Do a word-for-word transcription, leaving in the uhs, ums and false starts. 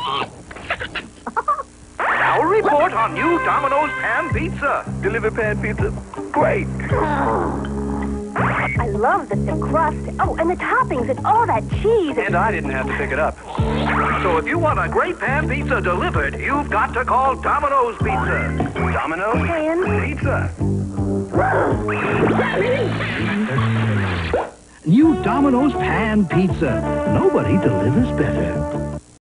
Now a report on new Domino's Pan Pizza. Deliver Pan Pizza. Great. I love the thick crust. Oh, and the toppings and all that cheese. And I didn't have to pick it up. So if you want a great Pan Pizza delivered, you've got to call Domino's Pizza. Domino's Pan Pizza. New Domino's Pan Pizza. Nobody delivers better.